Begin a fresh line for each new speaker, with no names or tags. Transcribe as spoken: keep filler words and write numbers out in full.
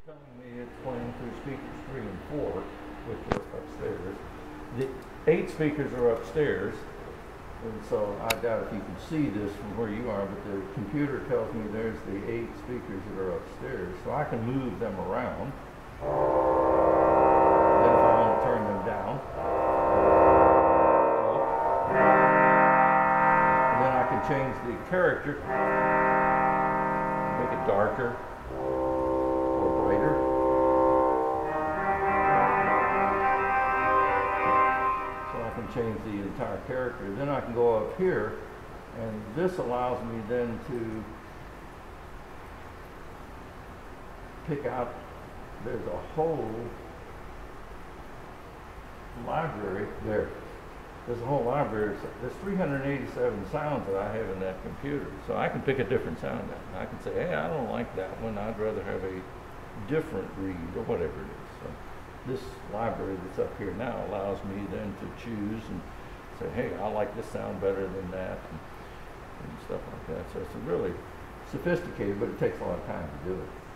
Telling me it's playing through speakers three and four, which are upstairs. The eight speakers are upstairs, and so I doubt if you can see this from where you are, but the computer tells me there's the eight speakers that are upstairs, so I can move them around. Then if I want to turn them down, up, and then I can change the character, make it darker. Change the entire character. Then I can go up here, and this allows me then to pick out, there's a whole library there. There's a whole library. There's three hundred eighty-seven sounds that I have in that computer. So I can pick a different sound out. I can say, hey, I don't like that one. I'd rather have a different read or whatever it is. So this library that's up here now allows me then to choose and say, hey, I like this sound better than that, and, and stuff like that. So it's really sophisticated, but it takes a lot of time to do it.